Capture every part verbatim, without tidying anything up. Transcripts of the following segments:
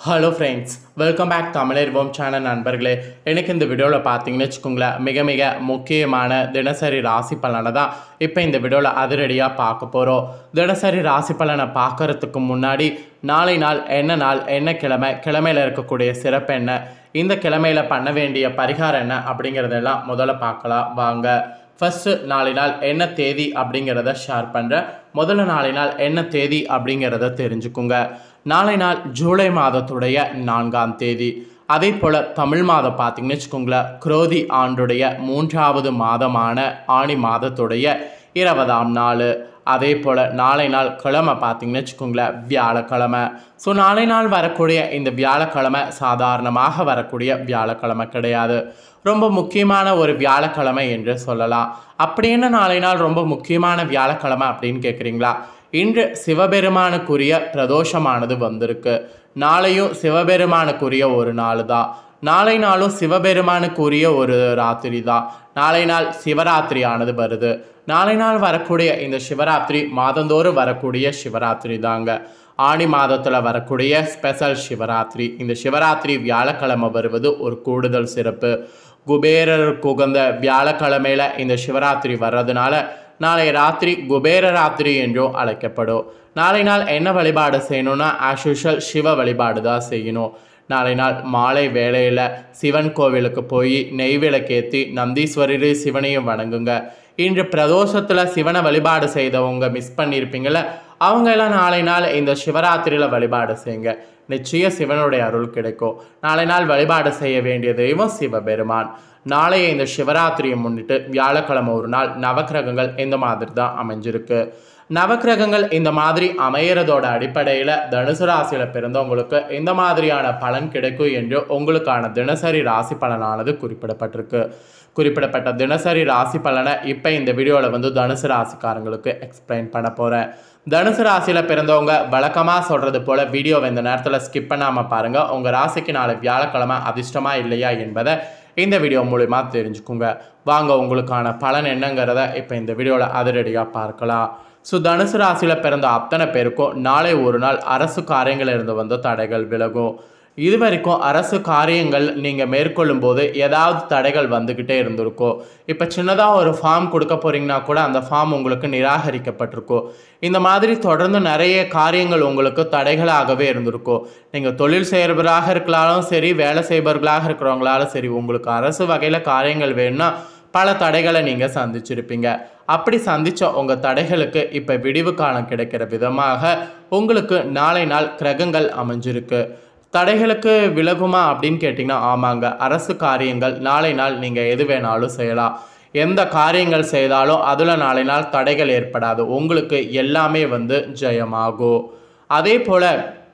Hello friends, welcome back தமிழர்வோம் channel நண்பர்களே. எனக்கு இந்த வீடியோவில் பார்த்தீங்கன்னு வச்சுக்கோங்களேன், மிக மிக முக்கியமான தினசரி ராசி பலனை தான் இப்போ இந்த வீடியோவில் அதிரடியாக பார்க்க போகிறோம். தினசரி ராசி பலனை பார்க்குறதுக்கு முன்னாடி நாளை நாள் என்ன நாள், என்ன கிழமை, கிழமையில் இருக்கக்கூடிய சிறப்பு என்ன, இந்த கிழமையில் பண்ண வேண்டிய பரிகாரம் என்ன அப்படிங்கிறதெல்லாம் முதல்ல பார்க்கலாம் வாங்க. ஃபஸ்ட்டு நாளை நாள் என்ன தேதி அப்படிங்கிறத ஷேர் பண்ணுறேன். முதல்ல நாளை நாள் என்ன தேதி அப்படிங்கிறத தெரிஞ்சுக்குங்க. நாளை நாள் ஜூலை மாதத்துடைய நான்காம் தேதி. அதே போல் தமிழ் மாதம் பார்த்திங்கன்னு வச்சுக்கோங்களேன், குரோதி ஆண்டுடைய மூன்றாவது மாதமான ஆணி மாதத்துடைய இருபதாம் நாள். அதே போல் நாளை நாள் கிழமை பார்த்திங்கன்னு வச்சுக்கோங்களேன், வியாழக்கிழமை. ஸோ நாளை நாள் வரக்கூடிய இந்த வியாழக்கிழமை சாதாரணமாக வரக்கூடிய வியாழக்கிழமை கிடையாது, ரொம்ப முக்கியமான ஒரு வியாழக்கிழமை என்று சொல்லலாம். அப்படி என்ன நாளை நாள் ரொம்ப முக்கியமான வியாழக்கிழமை அப்படின்னு கேட்குறீங்களா? இன்று சிவபெருமானுக்குரிய பிரதோஷமானது வந்திருக்கு. நாளையும் சிவபெருமானுக்குரிய ஒரு நாள் தான். நாளை நாளும் சிவபெருமானுக்குரிய ஒரு ராத்திரி தான். நாளை நாள் சிவராத்திரியானது வருது. நாளை நாள் வரக்கூடிய இந்த சிவராத்திரி மாதந்தோறும் வரக்கூடிய சிவராத்திரி தாங்க. ஆணி மாதத்தில் வரக்கூடிய ஸ்பெஷல் சிவராத்திரி. இந்த சிவராத்திரி வியாழக்கிழமை வருவது ஒரு கூடுதல் சிறப்பு. குபேரருக்கு உகந்த வியாழக்கிழமையில் இந்த சிவராத்திரி வர்றதுனால நாளை ராத்திரி குபேர ராத்திரி என்றும் அழைக்கப்படும். நாளை நாள் என்ன வழிபாடு செய்யணும்னா, ஆஸ் யூஷுவல் சிவ வழிபாடு தான் செய்யணும். நாளை நாள் மாலை வேளையில் சிவன் கோவிலுக்கு போய் நெய் விளக்கேற்றி நந்தீஸ்வரர் சிவனையும் வணங்குங்க. இன்று பிரதோஷத்தில் சிவனை வழிபாடு செய்தவங்க மிஸ் பண்ணியிருப்பீங்கள, அவங்க எல்லாம் நாளை நாள் இந்த சிவராத்திரியில் வழிபாடு செய்யுங்க. நிச்சயம் சிவனுடைய அருள் கிடைக்கும். நாளை நாள் வழிபாடு செய்ய வேண்டிய தெய்வம் சிவபெருமான். நாளைய இந்த சிவராத்திரியை முன்னிட்டு வியாழக்கிழமை ஒரு நாள் நவக்கிரகங்கள் இந்த மாதிரி தான் அமைஞ்சிருக்கு. நவக்கிரகங்கள் இந்த மாதிரி அமையறதோட அடிப்படையில் தனுசு ராசியில் பிறந்தவங்களுக்கு இந்த மாதிரியான பலன் கிடைக்கும் என்று உங்களுக்கான தினசரி ராசி பலனானது குறிப்பிடப்பட்டிருக்கு. குறிப்பிடப்பட்ட தினசரி ராசி பலனை இப்போ இந்த வீடியோவில் வந்து தனுசு ராசிக்காரங்களுக்கு எக்ஸ்பிளைன் பண்ண போகிறேன். தனுசு ராசியில் பிறந்தவங்க வழக்கமாக சொல்கிறது போல் வீடியோவை இந்த நேரத்தில் ஸ்கிப் பண்ணாமல் பாருங்கள். உங்கள் ராசிக்கு நாளை வியாழக்கிழமை அதிர்ஷ்டமாக இல்லையா என்பதை இந்த வீடியோ மூலிமா தெரிஞ்சுக்குங்க. வாங்க உங்களுக்கான பலன் என்னங்கிறத இப்போ இந்த வீடியோவில் அதிரடியாக பார்க்கலாம். ஸோ தனுசு ராசியில் பிறந்த அத்தனை பேருக்கும் நாளை ஒரு நாள் அரசு காரியங்களில் இருந்து வந்த தடைகள் விலகும். இது வரைக்கும் அரசு காரியங்கள் நீங்கள் மேற்கொள்ளும் போது ஏதாவது தடைகள் வந்துக்கிட்டே இருந்திருக்கும். இப்போ சின்னதாக ஒரு ஃபார்ம் கொடுக்க போகிறீங்கன்னா கூட அந்த ஃபார்ம் உங்களுக்கு நிராகரிக்கப்பட்டிருக்கும். இந்த மாதிரி தொடர்ந்து நிறைய காரியங்கள் உங்களுக்கு தடைகளாகவே இருந்திருக்கும். நீங்கள் தொழில் செய்கிறவர்களாக இருக்கலாலும் சரி, வேலை செய்பவர்களாக இருக்கிறவங்களாலும் சரி, உங்களுக்கு அரசு வகையில் காரியங்கள் வேணும்னா பல தடைகளை நீங்கள் சந்திச்சிருப்பீங்க. அப்படி சந்தித்த உங்கள் தடைகளுக்கு இப்போ விடிவு காலம் கிடைக்கிற விதமாக உங்களுக்கு நாளை நாள் கிரகங்கள் அமைஞ்சிருக்கு. தடைகளுக்கு விலகுமா அப்படின்னு கேட்டிங்கன்னா ஆமாங்க. அரசு காரியங்கள் நாளை நாள் நீங்கள் எது வேணாலும் செய்யலாம். எந்த காரியங்கள் செய்தாலும் அதில் நாளை நாள் தடைகள் ஏற்படாது. உங்களுக்கு எல்லாமே வந்து ஜெயமாகும். அதே போல்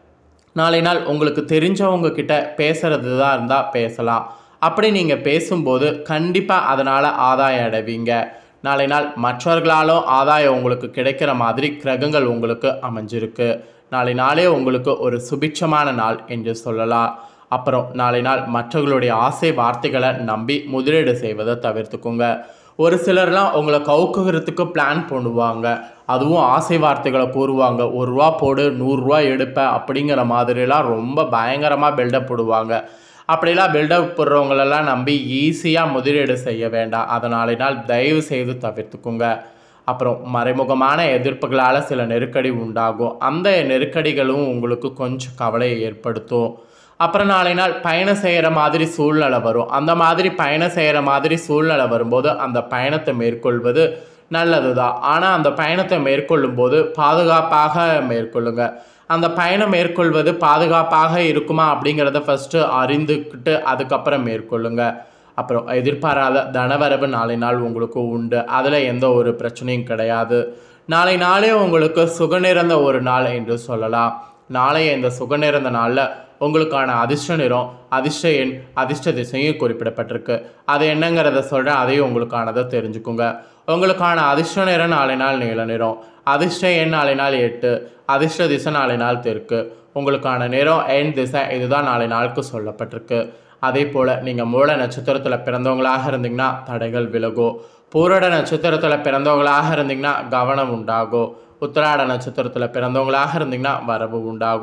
நாளை நாள் உங்களுக்கு தெரிஞ்சவங்க கிட்ட பேசுகிறது தான் இருந்தால் பேசலாம். அப்படி நீங்கள் பேசும்போது கண்டிப்பாக அதனால் ஆதாயம் அடைவீங்க. நாளை நாள் மற்றவர்களாலும் ஆதாயம் உங்களுக்கு கிடைக்கிற மாதிரி கிரகங்கள் உங்களுக்கு அமைஞ்சிருக்கு. நாளை நாளே உங்களுக்கு ஒரு சுபிட்சமான நாள் என்று சொல்லலாம். அப்புறம் நாளை நாள் மற்றவர்களுடைய ஆசை வார்த்தைகளை நம்பி முதலீடு செய்வதை தவிர்த்துக்குங்க. ஒரு சிலர்லாம் உங்களை கவுக்குகிறதுக்கு பிளான் பண்ணுவாங்க. அதுவும் ஆசை வார்த்தைகளை கூறுவாங்க. ஒரு ரூபா போடு, நூறுரூவா எடுப்பேன் அப்படிங்கிற மாதிரிலாம் ரொம்ப பயங்கரமாக பில்டப் போடுவாங்க. அப்படிலாம் பில்டப் போடுறவங்களெல்லாம் நம்பி ஈஸியாக முதலீடு செய்ய வேண்டாம். அதனால நாள் தயவு செய்து தவிர்த்துக்குங்க. அப்புறம் மறைமுகமான எதிர்ப்புகளால் சில நெருக்கடி உண்டாகும். அந்த நெருக்கடிகளும் உங்களுக்கு கொஞ்சம் கவலையை ஏற்படுத்தும். அப்புறம் நாளை நாள் பயணம் செய்கிற மாதிரி சூழ்நிலை வரும். அந்த மாதிரி பயணம் செய்கிற மாதிரி சூழ்நிலை வரும்போது அந்த பயணத்தை மேற்கொள்வது நல்லது தான். ஆனால் அந்த பயணத்தை மேற்கொள்ளும் போது பாதுகாப்பாக மேற்கொள்ளுங்க. அந்த பயணம் மேற்கொள்வது பாதுகாப்பாக இருக்குமா அப்படிங்கிறத ஃபஸ்ட்டு அறிந்துக்கிட்டு அதுக்கப்புறம் மேற்கொள்ளுங்க. அப்புறம் எதிர்பாராத தனவரவு நாளை நாள் உங்களுக்கு உண்டு. அதில் எந்த ஒரு பிரச்சனையும் கிடையாது. நாளை நாளே உங்களுக்கு சுகநிறந்த ஒரு நாள் என்று சொல்லலாம். நாளைய இந்த சுகநிறந்த நாளில் உங்களுக்கான அதிர்ஷ்ட நிறம், அதிர்ஷ்ட எண், அதிர்ஷ்ட திசையும் குறிப்பிடப்பட்டிருக்கு. அது என்னங்கிறத சொல்கிறேன், அதையும் உங்களுக்கானதை தெரிஞ்சுக்குங்க. உங்களுக்கான அதிர்ஷ்ட நிறம் நாளை நாள் நீல நிறம், அதிர்ஷ்ட எண் நாளை நாள் எட்டு, அதிர்ஷ்ட திசை நாளை நாள் தெற்கு. உங்களுக்கான நிறம், எண், திசை இதுதான் நாளை நாளுக்கு சொல்லப்பட்டிருக்கு. அதே போல் நீங்கள் மூல நட்சத்திரத்தில் பிறந்தவங்களாக இருந்தீங்கன்னா தடைகள் விலகும். பூரட நட்சத்திரத்தில் பிறந்தவங்களாக இருந்தீங்கன்னா கவனம் உண்டாகும். உத்திராட நட்சத்திரத்தில் பிறந்தவங்களாக இருந்தீங்கன்னா வரவு உண்டாகும்.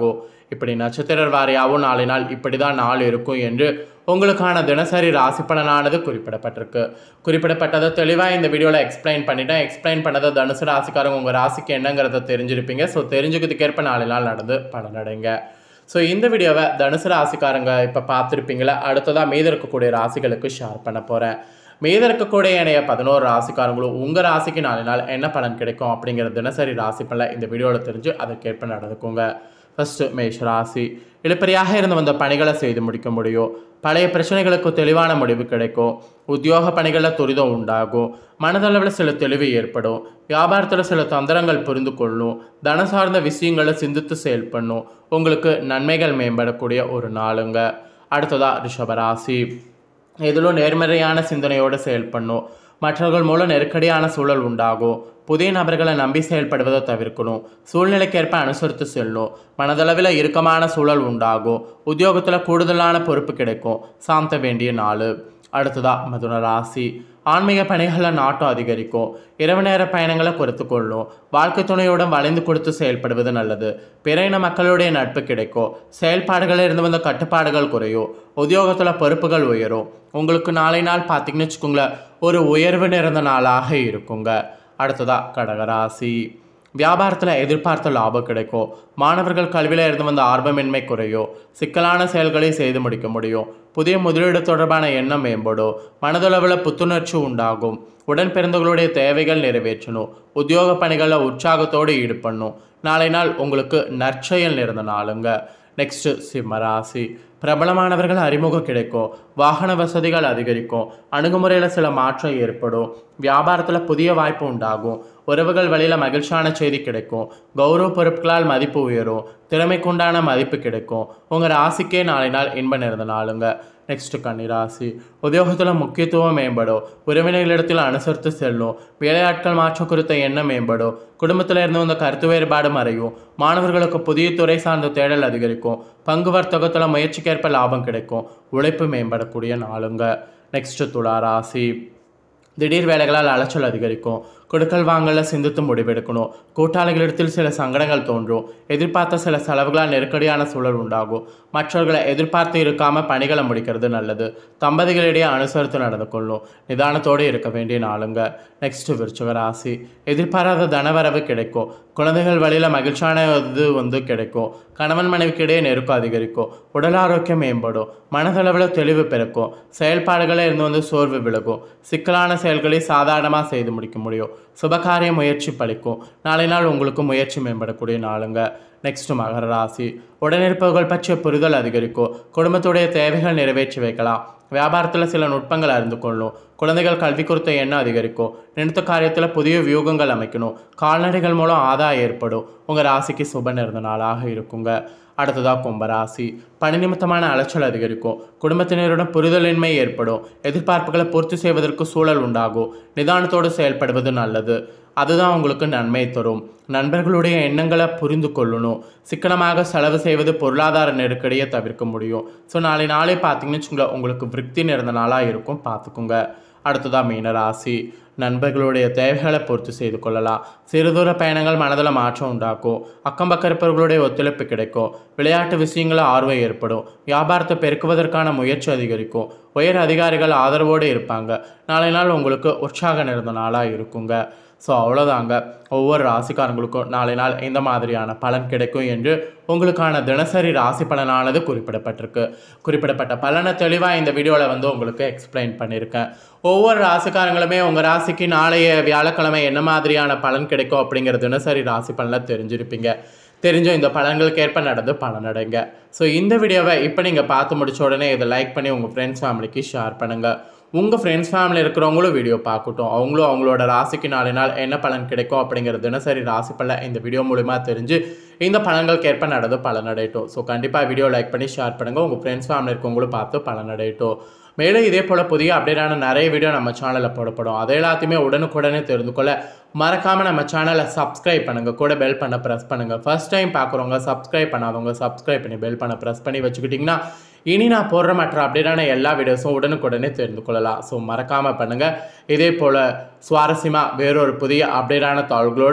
இப்படி நட்சத்திர வாரியாகவும் நாளை நாள் இப்படி தான் நாள் இருக்கும் என்று உங்களுக்கான தினசரி ராசி பலனானது குறிப்பிடப்பட்டிருக்கு. குறிப்பிடப்பட்டதை தெளிவாக இந்த வீடியோவில் எக்ஸ்பிளைன் பண்ணிட்டேன். எக்ஸ்பிளைன் பண்ணதை தனுசு ராசிக்காரங்க உங்கள் ராசிக்கு என்னங்கிறத தெரிஞ்சிருப்பீங்க. ஸோ தெரிஞ்சுக்கிறதுக்கேற்ப நாளை நாள் நடந்து பலனடைங்க. ஸோ இந்த வீடியோவை தனுசு ராசிக்காரங்க இப்போ பார்த்துருப்பீங்களா? அடுத்ததாக மீத இருக்கக்கூடிய ராசிகளுக்கு ஷேர் பண்ண போகிறேன். மீத இருக்கக்கூடிய இணைய பதினோரு ராசிக்காரங்களும் உங்கள் ராசிக்கு நாலு நாள் என்ன பலன் கிடைக்கும் அப்படிங்கிற தினசரி ராசி பலன் இந்த வீடியோவில் தெரிஞ்சு அதற்கேற்ப நடந்துக்குங்க. ஃபஸ்ட்டு மேஷ ராசி. இழுப்பறியாக இருந்து வந்த பணிகளை செய்து முடிக்க முடியும். பழைய பிரச்சனைகளுக்கு தெளிவான முடிவு கிடைக்கும். உத்தியோக பணிகளில் துரிதம் உண்டாகும். மனதளவில் சில தெளிவு ஏற்படும். வியாபாரத்தில் சில தந்திரங்கள் புரிந்து கொள்ளும். தன சார்ந்த விஷயங்களை சிந்தித்து செயல்படணும். உங்களுக்கு நன்மைகள் மேம்படக்கூடிய ஒரு நாளுங்க. அடுத்ததாக ரிஷபராசி. எதிலும் நேர்மறையான சிந்தனையோடு செயல்படணும். மற்றவர்கள் மூலம் நெருக்கடியான சூழல் உண்டாகும். புதிய நபர்களை நம்பி செயல்படுவதை தவிர்க்கணும். சூழ்நிலைக்கேற்ப அனுசரித்து செல்லணும். மனதளவில் இறுக்கமான சூழல் உண்டாகும். உத்தியோகத்தில் கூடுதலான பொறுப்பு கிடைக்கும். சாந்த வேண்டிய நாள். அடுத்ததாக மிதுன ராசி. ஆன்மீக பணிகளில் நாட்டம் அதிகரிக்கும். இரவு நேர பயணங்களை குறைத்து கொள்ளும். வாழ்க்கை துணையுடன் வளைந்து கொடுத்து செயல்படுவது நல்லது. பிற இன மக்களுடைய நட்பு கிடைக்கும். செயல்பாடுகளில் இருந்து வந்த கட்டுப்பாடுகள் குறையும். உத்தியோகத்தில் பொறுப்புகள் உயரும். உங்களுக்கு நாளை நாள் பார்த்தீங்கன்னு வச்சுக்கோங்களேன், ஒரு உயர்வு நிறைந்த நாளாக இருக்குங்க. அடுத்ததாக கடகராசி. வியாபாரத்தில் எதிர்பார்த்த லாபம் கிடைக்கும். மாணவர்கள் கல்வியில் இருந்து வந்த ஆர்வமின்மை குறையும். சிக்கலான செயல்களை செய்து முடிக்க முடியும். புதிய முதலீடு தொடர்பான எண்ணம் மேம்படும். மனதளவில் புத்துணர்ச்சி உண்டாகும். உடன் பிறந்தவர்களுடைய தேவைகள் நிறைவேற்றணும். உத்தியோக பணிகளில் உற்சாகத்தோடு ஈடுபடணும். நாளை நாள் உங்களுக்கு நற்செயல் நிறைந்த நாளுங்க. நெக்ஸ்ட்டு சிம்மராசி. பிரபலமானவர்கள் அறிமுகம் கிடைக்கும். வாகன வசதிகள் அதிகரிக்கும். அணுகுமுறையில் சில மாற்றம் ஏற்படும். வியாபாரத்தில் புதிய வாய்ப்பு உண்டாகும். உறவுகள் வழியில் மகிழ்ச்சியான செய்தி கிடைக்கும். கௌரவ பொறுப்புகளால் மதிப்பு உயரும். திறமைக்குண்டான மதிப்பு கிடைக்கும். உங்கள் ராசிக்கே நாளை நாள் இன்ப நிறைந்த நாளுங்க. நெக்ஸ்ட்டு கன்னிராசி. உத்தியோகத்தில் முக்கியத்துவம் மேம்படும். உறவினர்களிடத்தில் அனுசரித்து செல்லும். வேலையாட்கள் மாற்றம் குறித்த எண்ணம் மேம்படும். குடும்பத்தில் இருந்து வந்த கருத்து வேறுபாடு மறையும். மாணவர்களுக்கு புதிய துறை சார்ந்த தேடல் அதிகரிக்கும். பங்கு வர்த்தகத்தில் முயற்சிக்கேற்ப லாபம் கிடைக்கும். உழைப்பு மேம்படக்கூடிய நாளுங்க. நெக்ஸ்ட்டு துளாராசி. திடீர் வேலைகளால் அலைச்சல் அதிகரிக்கும். கொடுக்கல் வாங்கல சிந்தித்து முடிவெடுக்கணும். கூட்டாளிகளிடத்தில் சில சங்கடங்கள் தோன்றும். எதிர்பார்த்த சில செலவுகளால் நெருக்கடியான சூழல் உண்டாகும். மற்றவர்களை எதிர்பார்த்து இருக்காமல் பணிகளை முடிக்கிறது நல்லது. தம்பதிகளிடையே அனுசரித்து நடந்து கொள்ளும். நிதானத்தோடு இருக்க வேண்டிய நாளுங்க. நெக்ஸ்ட்டு விருச்சிக ராசி. எதிர்பாராத தனவரவு கிடைக்கும். குழந்தைகள் வழியில் மகிழ்ச்சியான இது வந்து கிடைக்கும். கணவன் மனைவிக்கிடையே நெருக்கம் அதிகரிக்கும். உடல் ஆரோக்கியம் மேம்படும். மனதளவில் தெளிவு பிறக்கும். செயல்பாடுகளில் இருந்து வந்து சோர்வு விலகும். சிக்கலான செயல்களை சாதாரணமாக செய்து முடிக்க முடியும். சுபகாரிய முயற்சி பலிக்கும். நாளை நாள் உங்களுக்கு முயற்சி மேம்படக்கூடிய நாளுங்க. நெக்ஸ்ட் மகர ராசி. உடனிருப்பவர்கள் பற்றிய புரிதல் அதிகரிக்கும். குடும்பத்துடைய தேவைகள் நிறைவேற்றி வைக்கலாம். வியாபாரத்தில் சில நுட்பங்கள் அறிந்து கொள்ளும். குழந்தைகள் கல்வி குறித்த எண்ணம் அதிகரிக்கும். நினைத்த காரியத்தில் புதிய வியூகங்கள் அமைக்கணும். கால்நடைகள் மூலம் ஆதாயம் ஏற்படும். உங்கள் ராசிக்கு சுப நிறைந்த நாளாக இருக்குங்க. அடுத்ததாக கும்பராசி. பணி நிமித்தமான அலைச்சல் அதிகரிக்கும். குடும்பத்தினருடன் புரிதலின்மை ஏற்படும். எதிர்பார்ப்புகளை பூர்த்தி செய்வதற்கு சூழல் உண்டாகும். நிதானத்தோடு செயல்படுவது நல்லது. அதுதான் உங்களுக்கு நன்மை தரும். நண்பர்களுடைய எண்ணங்களை புரிந்து கொள்ளணும். சிக்கனமாக செலவு செய்வது பொருளாதார நெருக்கடியை தவிர்க்க முடியும். ஸோ நாளை நாளே பார்த்தீங்கன்னு வச்சுக்கோங்களேன், உங்களுக்கு விருத்தி நிறைந்த நாளாக இருக்கும். பார்த்துக்குங்க. அடுத்ததாக மீனராசி. நண்பர்களுடைய தேவைகளை பூர்த்தி செய்து கொள்ளலாம். சிறுதூர பயணங்கள் மனதில் மாற்றம் உண்டாக்கும். அக்கம் பக்கம் இருப்பவர்களுடைய ஒத்துழைப்பு கிடைக்கும். விளையாட்டு விஷயங்களில் ஆர்வம் ஏற்படும். வியாபாரத்தை பெருக்குவதற்கான முயற்சி அதிகரிக்கும். உயர் அதிகாரிகள் ஆதரவோடு இருப்பாங்க. நாளை நாள் உங்களுக்கு உற்சாக நிறைந்த நாளாக இருக்குங்க. ஸோ அவ்வளோதாங்க. ஒவ்வொரு ராசிக்காரங்களுக்கும் நாளை நாள் இந்த மாதிரியான பலன் கிடைக்கும் என்று உங்களுக்கான தினசரி ராசி பலனானது குறிப்பிடப்பட்டிருக்கு. குறிப்பிடப்பட்ட பலனை தெளிவாக இந்த வீடியோவில் வந்து உங்களுக்கு எக்ஸ்பிளைன் பண்ணியிருக்கேன். ஒவ்வொரு ராசிக்காரங்களுமே உங்கள் ராசிக்கு நாளைய வியாழக்கிழமை என்ன மாதிரியான பலன் கிடைக்கும் அப்படிங்கிற தினசரி ராசி பலனை தெரிஞ்சிருப்பீங்க. தெரிஞ்ச இந்த பலன்களுக்கு ஏற்ப நடந்து பலனடைங்க. ஸோ இந்த வீடியோவை இப்போ நீங்கள் பார்த்து முடிச்ச உடனே இதை லைக் பண்ணி உங்கள் ஃப்ரெண்ட்ஸ் ஃபேமிலிக்கு ஷேர் பண்ணுங்கள். உங்கள் ஃப்ரெண்ட்ஸ் ஃபேமிலி இருக்கிறவங்களும் வீடியோ பார்க்கட்டும். அவங்களும் அவங்களோட ராசிக்கு நாலு நாள் என்ன பலன் கிடைக்கும் அப்படிங்கிற தினசரி ராசி பலன் இந்த வீடியோ மூலிமா தெரிஞ்சு இந்த பலன்களுக்கு ஏற்ப நடந்து பலனடையட்டும். ஸோ கண்டிப்பாக வீடியோ லைக் பண்ணி ஷேர் பண்ணுங்கள். உங்கள் ஃப்ரெண்ட்ஸ் ஃபேமிலி இருக்கவங்களும் பார்த்து பலனடையட்டும். மேலும் இதே போல் புதிய அப்டேட்டான நிறைய வீடியோ நம்ம சேனலில் போடப்படும். அதை எல்லாத்தையுமே உடனுக்குடனே தெரிந்து கொள்ள மறக்காமல் நம்ம சேனலை சப்ஸ்கிரைப் பண்ணுங்கள். கூட பெல் பண்ண ப்ரெஸ் பண்ணுங்கள். ஃபர்ஸ்ட் டைம் பார்க்குறவங்க சப்ஸ்கிரைப் பண்ணாதவங்க சப்ஸ்கிரைப் பண்ணி பெல் பண்ண ப்ரெஸ் பண்ணி வச்சுக்கிட்டிங்கன்னா இனி நான் போடுற மற்ற அப்டேட்டான எல்லா வீடியோஸும் உடனுக்குடனே தெரிந்து கொள்ளலாம். ஸோ மறக்காமல் பண்ணுங்கள். இதே போல் சுவாரஸ்யமாக வேறொரு புதிய அப்டேட்டான தாள்களோடு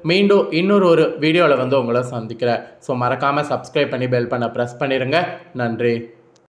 மீண்டும் இன்னொரு ஒரு வீடியோவில் வந்து உங்களை சந்திக்கிறேன். ஸோ மறக்காமல் சப்ஸ்கிரைப் பண்ணி பெல் பண்ண ப்ரெஸ் பண்ணிடுங்க. நன்றி.